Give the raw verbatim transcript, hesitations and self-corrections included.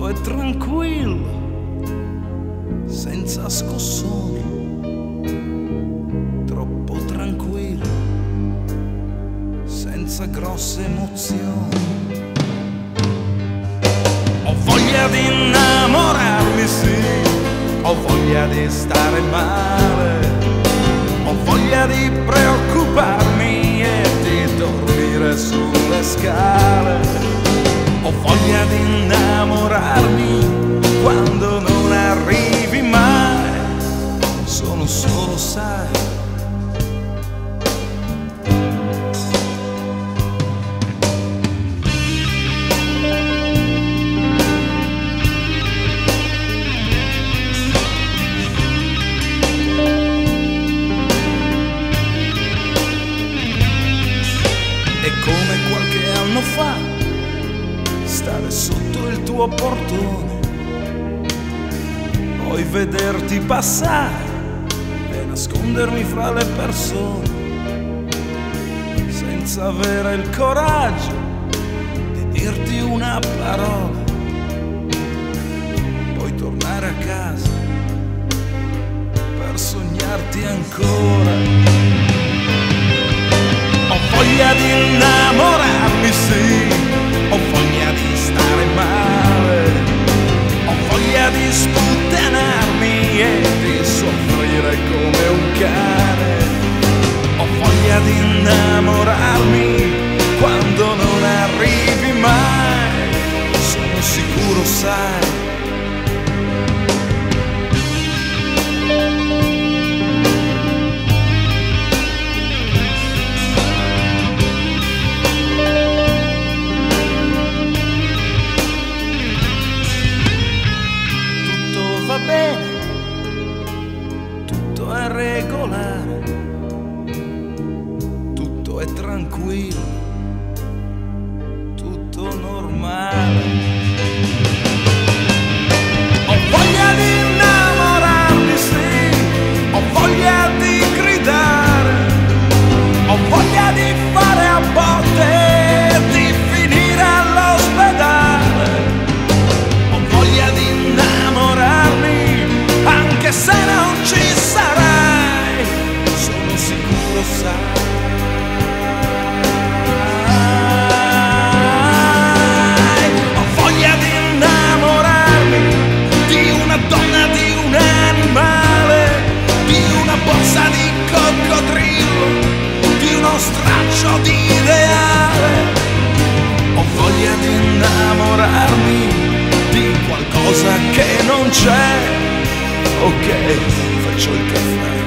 tutto è tranquillo, senza scossoni, troppo tranquillo, senza grosse emozioni. Ho voglia di innamorarmi, sì, ho voglia di stare male, ho voglia di preoccuparmi e di dormire sulle scale. Ho voglia di innamorarmi quando non arrivi mai, sono solo, sai, è come qualche anno fa stare sotto il tuo portone, poi vederti passare e nascondermi fra le persone, senza avere il coraggio di dirti una parola, poi tornare a casa per sognarti ancora. Ho voglia di innamorarmi, sì, ho voglia di stare male, ho voglia di sputtanarmi e di soffrire come un cane. Ho voglia di innamorarmi quando non arrivi mai, sono sicuro, sai. Va bene, tutto è regolare, tutto è tranquillo, tutto normale. Ho voglia di innamorarmi, sì, ho voglia di gridare, ho voglia di fare a botte, di finire all'ospedale. Ho voglia di innamorarmi anche se non ci sarai, sono sicuro, sai. Ho voglia di innamorarmi di una donna, di un animale, di una borsa di coccodrillo, di uno straccio di ideale. Ho voglia di innamorarmi di qualcosa che non c'è. Ok, faccio il caffè.